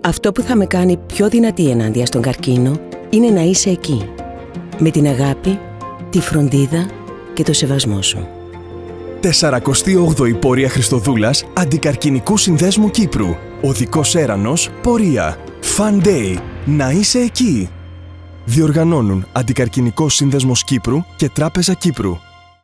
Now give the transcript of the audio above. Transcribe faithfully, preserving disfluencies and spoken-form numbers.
Αυτό που θα με κάνει πιο δυνατή ενάντια στον καρκίνο είναι να είσαι εκεί. Με την αγάπη, τη φροντίδα και το σεβασμό σου. σαρακοστή όγδοη Πορεία Χριστοδούλας Αντικαρκινικού Συνδέσμου Κύπρου. Οδικός Έρανος, Πορεία. Fun Day. Να είσαι εκεί. Διοργανώνουν Αντικαρκινικός Σύνδεσμος Κύπρου και Τράπεζα Κύπρου.